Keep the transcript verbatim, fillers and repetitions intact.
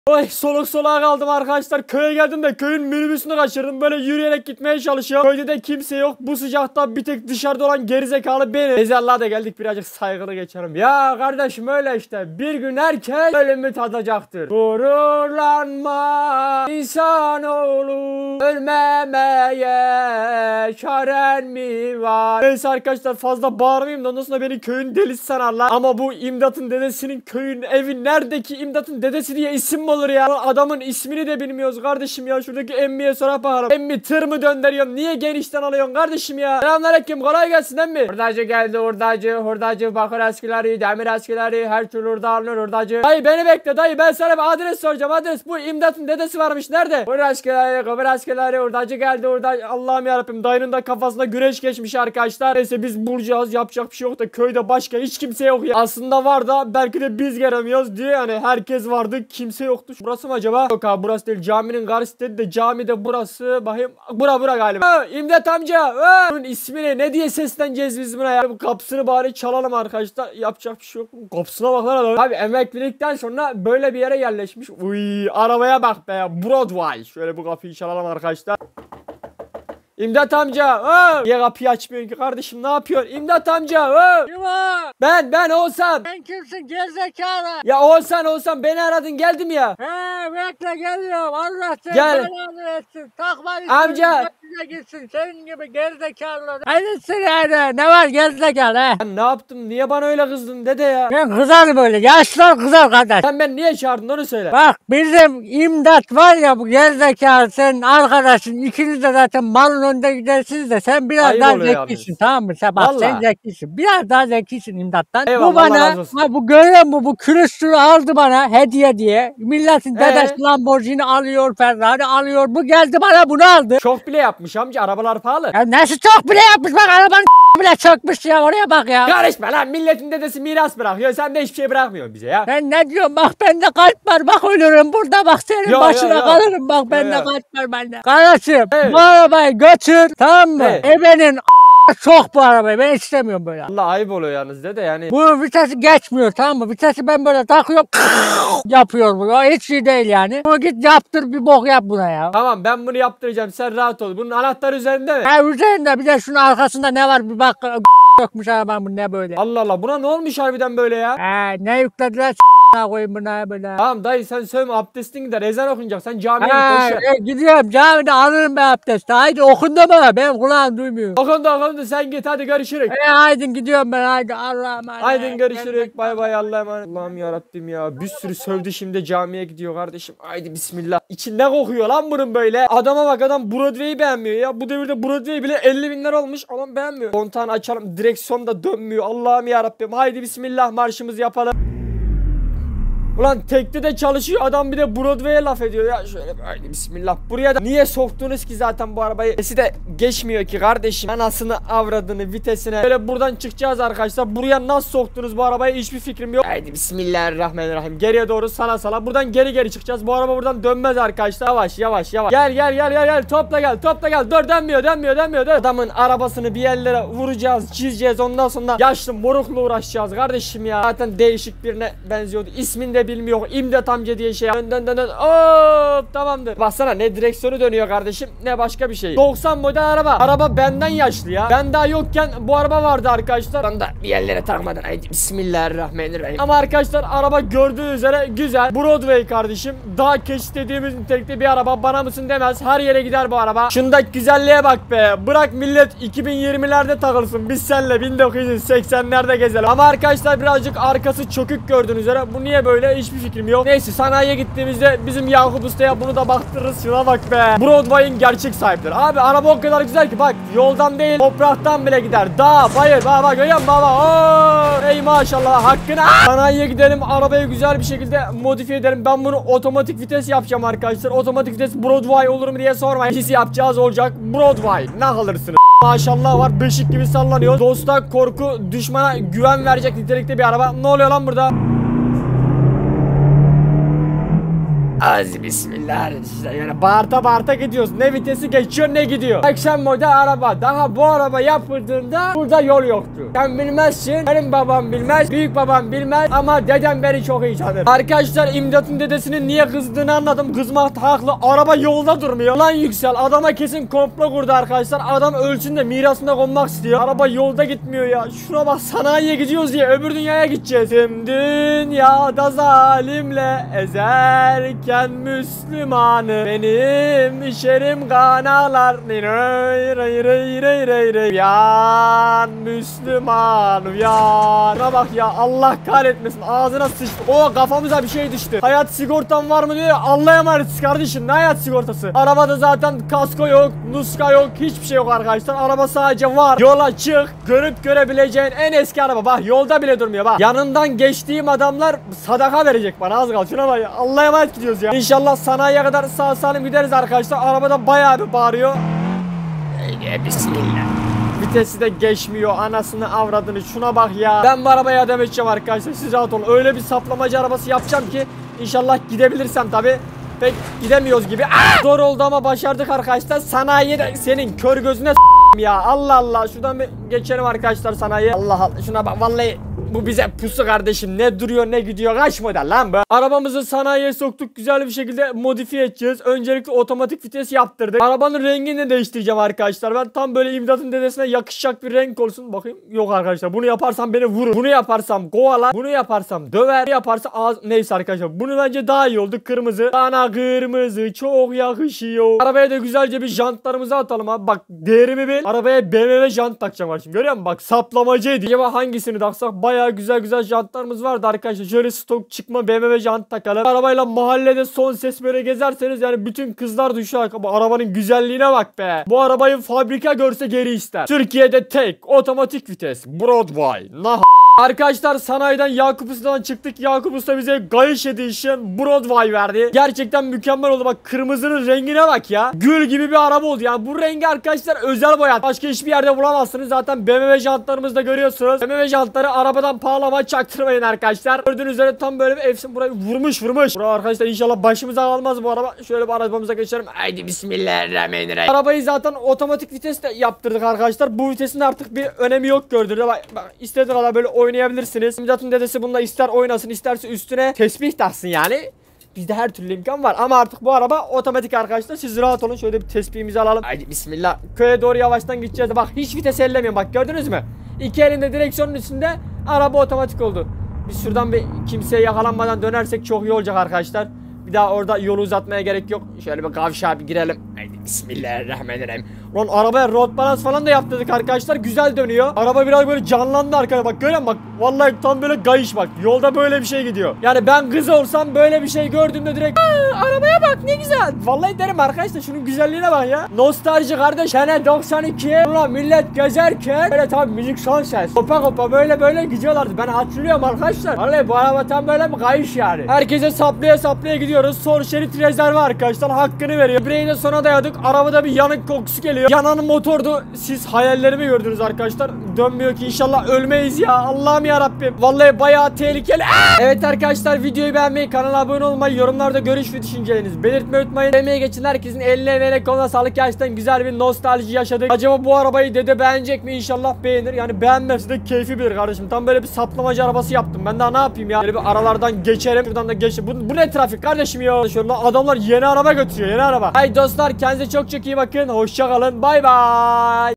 Oy soluk soluğa kaldım arkadaşlar. Köye geldim de köyün minibüsünü kaçırdım. Böyle yürüyerek gitmeye çalışıyorum. Köyde de kimse yok. Bu sıcakta bir tek dışarıda olan gerizekalı benim. Ezallah da geldik, birazcık saygılı geçelim. Ya kardeşim öyle işte. Bir gün herkes ölümü tadacaktır. Gururlanma insanoğlu, ölmemeye çaren mi var? Neyse arkadaşlar fazla bağırmayayım da ondan sonra beni köyün delisi sanarlar. Ama bu İmdat'ın dedesinin köyün evi neredeki İmdat'ın dedesi diye isim mi olur ya? Adamın ismini de bilmiyoruz kardeşim ya. Şuradaki emmiye sonra bakalım. Emmi tır mı döndürüyorsun? Niye genişten alıyorsun kardeşim ya? Selamünaleyküm, kolay gelsin emmi. Hurdacı geldi, hurdacı, hurdacı, bakır eskileri, demir eskileri, her türlü hurda alınır hurdacı. Dayı beni bekle dayı, ben sana bir adres soracağım, adres. Bu İmdat'ın dedesi varmış, nerede? Hurda eskileri, kıvır eskileri, hurdacı geldi, hurdacı. Allah'ım yarabbim, dayının da kafasına güreş geçmiş arkadaşlar. Neyse biz bulacağız, yapacak bir şey yok da köyde başka hiç kimse yok ya. Aslında var da belki de biz gelemiyoruz diye, yani herkes vardı, kimse yoktu. Burası mı acaba? Yok abi burası değil, caminin karşısı dedi de cami de burası. Bakayım, bura bura galiba. Ha, İmdat amca, ha. Bunun ismi ne? Ne diye sesleneceğiz biz buna ya? Bu kapısını bari çalalım arkadaşlar. Yapacak bir şey yok. Kapısına bak lan adam. Abi emeklilikten sonra böyle bir yere yerleşmiş. Uy, arabaya bak be ya. Broadway. Şöyle bu kapıyı çalalım arkadaşlar. İmdat amca, ha! Niye kapıyı açmıyorsun ki kardeşim, ne yapıyorsun? İmdat amca, ha! Kim o? Ben, ben Oğuzhan. Sen kimsin gerizekalı? Ya Oğuzhan, Oğuzhan beni aradın, geldim ya. He bekle geliyorum, Allah seni Gel. belanı etsin. Takma Amca. Hepsine gitsin senin gibi gerizekalılar. Hayırlısı yani, ne var gerizekalı he? Ben ne yaptım, niye bana öyle kızdın dede ya? Ben kızarım böyle, yaşlılar kızar kardeş. Sen beni niye çağırdın onu söyle. Bak bizim İmdat var ya, bu gerizekalı senin arkadaşın, ikiniz de zaten malın önünde gidersiniz de sen biraz Ayıp daha oluyor zekisin, yalnız. tamam mı? Sen, bak Vallahi. sen zekisin, biraz daha zekisin İmdat'tan. Eyvallah, Bu Allah bana, razı olsun. ha, bu görüyor musun, bu külüstürü aldı bana hediye diye. Milletin Ee? dedesi Lamborghini alıyor, Ferrari alıyor, bu geldi bana bunu aldı. Çok bile yapmış amca, arabalar pahalı. Ya nasıl çok bile yapmış, bak arabanın bile çökmüş ya, oraya bak ya. Karışma lan, milletin dedesi miras bırakıyor, sen de hiçbir şey bırakmıyorsun bize ya. Sen ne diyorsun, bak bende kalp var, bak ölürüm burada, bak senin Yo, yo, başına yo. kalırım, bak bende yo. kalp var bende. Kardeşim Evet. bu arabayı götür, tamam mı? Evet. Ebenin çok bu arabayı, ben istemiyorum böyle. Allah, ayıp oluyor yalnız dede yani. Bu vitesi geçmiyor, tamam mı? Vitesi ben böyle takıyorum yapıyor bu. O hiç iyi değil yani. Bunu git yaptır, bir bok yap buna ya. Tamam, ben bunu yaptıracağım, sen rahat ol. Bunun anahtarı üzerinde mi? Ha üzerinde bir de şunun arkasında ne var bir bak, yokmuş arabanın, bu ne böyle. Allah Allah, buna ne olmuş harbiden böyle ya? Ha ne yüklediler s***na koyayım buna böyle. Tamam dayı, sen sövme, abdestin gider, ezan okunacak, sen camiye Ha git, boş ver. e, gidiyorum camide alırım ben abdesti. Haydi okun da bana, benim kulağım duymuyor. Okundu okundu, sen git hadi, görüşürüz. E haydi gidiyorum ben, haydi Allah'a emanet. Haydi görüşürüz, bay bay, Allah'a emanet. Allah'ım yarabbim ya, bir sürü sövdü, şimdi camiye gidiyor kardeşim. Haydi bismillah. İçi ne kokuyor lan bunun böyle? Adama bak, adam Broadway'i beğenmiyor ya. Bu devirde Broadway bile elli bin lira olmuş, adam beğenmiyor. Kontağını açalım, direksiyon da dönmüyor. Allah'ım yarabbim, haydi bismillah, marşımızı yapalım. Ulan tekte de çalışıyor adam, bir de Broadway'e laf ediyor ya. Şöyle haydi bismillah. Buraya da niye soktunuz ki zaten bu arabayı? Sesi de geçmiyor ki kardeşim. Anasını avradını vitesine. Böyle buradan çıkacağız arkadaşlar. Buraya nasıl soktunuz bu arabayı, hiçbir fikrim yok. Haydi bismillahirrahmanirrahim. Geriye doğru sala sala. Buradan geri geri çıkacağız. Bu araba buradan dönmez arkadaşlar. Yavaş yavaş yavaş. Gel gel gel gel gel. Topla gel topla gel. Dur, dönmüyor dönmüyor dönmüyor. Dur. Adamın arabasını bir yerlere vuracağız, çizeceğiz. Ondan sonra yaşlı morukla uğraşacağız kardeşim ya. Zaten değişik birine benziyordu. İsmini de bilmiyor. İmdat amca diye şey. Dön dön dön dön. Hop, tamamdır. Baksana, ne direksiyonu dönüyor kardeşim, ne başka bir şey. doksan model araba. Araba benden yaşlı ya. Ben daha yokken bu araba vardı arkadaşlar. Ben de bir yerlere takmadan. Haydi bismillahirrahmanirrahim. Ama arkadaşlar araba gördüğünüz üzere güzel. Broadway kardeşim. Daha keşif dediğimiz nitelikte bir araba. Bana mısın demez. Her yere gider bu araba. Şundaki güzelliğe bak be. Bırak millet iki bin yirmilerde takılsın. Biz seninle bin dokuz yüz seksenlerde gezelim. Ama arkadaşlar birazcık arkası çökük gördüğünüz üzere. Bu niye böyle, hiçbir fikrim yok. Neyse, sanayiye gittiğimizde bizim Yakup Usta'ya bunu da baktırırız. Şuna bak be. Broadway'in gerçek sahipleri. Abi araba o kadar güzel ki bak, yoldan değil topraktan bile gider. Dağ, bayır, bak bak görüyor musun baba? Oo, ey maşallah hakkına. Sanayiye gidelim, arabayı güzel bir şekilde modifiye edelim. Ben bunu otomatik vites yapacağım arkadaşlar. Otomatik vites Broadway olur mu diye sormayın. İkisi yapacağız olacak. Broadway. Ne alırsınız? Maşallah var, beşik gibi sallanıyor. Dosta korku, düşmana güven verecek nitelikte bir araba. Ne oluyor lan burada? Az bismillah. İşte yani bağırta bağırta gidiyoruz. Ne vitesi geçiyor ne gidiyor. seksen model araba. Daha bu araba yapıldığında burada yol yoktu. Sen bilmezsin. Benim babam bilmez. Büyük babam bilmez. Ama dedem beni çok iyi tanır. Arkadaşlar İmdat'ın dedesinin niye kızdığını anladım. Kızmak haklı. Araba yolda durmuyor. Lan Yüksel adama kesin komplo kurdu arkadaşlar. Adam ölsün de mirasında konmak istiyor. Araba yolda gitmiyor ya. Şuna bak sanayiye gidiyoruz diye öbür dünyaya gideceğiz. Tüm dünyada zalimle ezerken Müslümanı benim işerim kanalar. Uyan Müslüman uyan. Şuna bak ya Allah kahretmesin ağzına sıçtı. O kafamıza bir şey düştü. Hayat sigortan var mı diyor. Allah'a emanetiz kardeşim ne hayat sigortası. Arabada zaten kasko yok, nuska yok, hiçbir şey yok arkadaşlar. Araba sadece var. Yola çık, görüp görebileceğin en eski araba. Bak yolda bile durmuyor bak. Yanından geçtiğim adamlar sadaka verecek bana az kaldı. Şuna bak ya. Allah'a emanet gidiyoruz ya. İnşallah sanayiye kadar sağ salim gideriz arkadaşlar. Arabada bayağı bir bağırıyor. Ey bismillah. Vitesi de geçmiyor anasını avradını şuna bak ya. Ben bu arabaya adam edeceğim arkadaşlar siz rahat olun. Öyle bir saplamacı arabası yapacağım ki inşallah gidebilirsem tabi. Pek gidemiyoruz gibi. Aa! Zor oldu ama başardık arkadaşlar. Sanayiye de senin kör gözüne ya. Allah Allah. Şuradan bir geçelim arkadaşlar sanayiye. Allah Allah. Şuna bak vallahi bu bize pusu kardeşim. Ne duruyor ne gidiyor. Kaç model lan bu? Arabamızı sanayiye soktuk. Güzel bir şekilde modifiye edeceğiz. Öncelikle otomatik vites yaptırdık. Arabanın rengini de değiştireceğim arkadaşlar. Ben tam böyle İmdat'ın dedesine yakışacak bir renk olsun. Bakayım. Yok arkadaşlar. Bunu yaparsam beni vurur. Bunu yaparsam kovalar. Bunu yaparsam döver. Bunu yaparsa ağız... Neyse arkadaşlar. Bunu bence daha iyi oldu. Kırmızı. Bana kırmızı çok yakışıyor. Arabaya da güzelce bir jantlarımızı atalım abi. Bak değerimi bil. Arabaya B M W jant takacağım şimdi. Görüyor musun? Bak saplamacıydı. Acaba hangisini taksak? Bayağı güzel güzel jantlarımız vardı arkadaşlar. Şöyle stok çıkma B M W jant takalım. Arabayla mahallede son ses böyle gezerseniz yani bütün kızlar düşer. Bu arabanın güzelliğine bak be. Bu arabayı fabrika görse geri ister. Türkiye'de tek otomatik vites Broadway. Nah. Arkadaşlar sanayiden Yakup Usta'dan çıktık. Yakup Usta bize Gayiş Edition Broadway verdi. Gerçekten mükemmel oldu. Bak kırmızının rengine bak ya. Gül gibi bir araba oldu. Yani bu rengi arkadaşlar özel boyat. Başka hiçbir yerde bulamazsınız. Zaten B M W jantlarımızı da görüyorsunuz. B M W jantları arabadan pahalama çaktırmayın arkadaşlar. Gördüğünüz üzere tam böyle bir efsin burayı vurmuş vurmuş. Buraya arkadaşlar inşallah başımıza almaz bu araba. Şöyle bir arabamıza geçelim. Haydi bismillahirrahmanirrahim. Arabayı zaten otomatik vites de yaptırdık arkadaşlar. Bu vitesin artık bir önemi yok gördüğünüzde. Bak, bak istediğiniz kadar böyle oynayabilirsiniz. İmdat'ın dedesi bununla ister oynasın isterse üstüne tesbih taksın yani. Bizde her türlü imkan var ama artık bu araba otomatik arkadaşlar. Siz rahat olun. Şöyle bir tespihimizi alalım. Haydi bismillah. Köye doğru yavaştan gideceğiz. Bak hiç vites ellemiyorum. Bak gördünüz mü? İki elinde direksiyonun üstünde araba otomatik oldu. Biz şuradan bir kimseye yakalanmadan dönersek çok iyi olacak arkadaşlar. Bir daha orada yolu uzatmaya gerek yok. Şöyle bir kavşağa bir girelim. Haydi bismillahirrahmanirrahim. Lan arabaya road balance falan da yaptırdık arkadaşlar. Güzel dönüyor. Araba biraz böyle canlandı arkadaşlar. Bak görüyor musun? Bak vallahi tam böyle gayış bak. Yolda böyle bir şey gidiyor. Yani ben kız olsam böyle bir şey gördüğümde direkt arabaya bak ne güzel. Vallahi derim arkadaşlar şunun güzelliğine bak ya. Nostalji kardeş. Sene doksan iki. Ulan millet gezerken böyle tam müzik son ses. Kopa kopa böyle böyle gidiyorlardı. Ben hatırlıyorum arkadaşlar. Vallahi bu araba tam böyle bir kayış yani. Herkese saplaya saplaya gidiyoruz. Son şerit rezervi arkadaşlar. Hakkını veriyor. Bireğine sona dayadık. Arabada bir yanık kokusu geliyor. Yanan motordu. Siz hayallerimi gördünüz arkadaşlar. Dönmüyor ki inşallah ölmeyiz ya. Allah'ım ya Rabbim. Vallahi bayağı tehlikeli. Aa! Evet arkadaşlar videoyu beğenmeyi, kanala abone olmayı, yorumlarda görüş ve düşüncelerinizi belirtmeyi unutmayın. Demeye geçin herkesin eline emeğine koluna sağlık. Gerçekten güzel bir nostalji yaşadık. Acaba bu arabayı dede beğenecek mi? İnşallah beğenir. Yani beğenmezse de keyfi bilir kardeşim. Tam böyle bir saplamacı arabası yaptım. Ben daha ne yapayım ya? Böyle bir aralardan geçerim. Şuradan da geçerim. Bu, bu ne trafik kardeşim ya? Şöyle adamlar yeni araba götürüyor. Yeni araba. Hay dostlar kendinize çok çok iyi bakın. Hoşça kalın. Bay bay.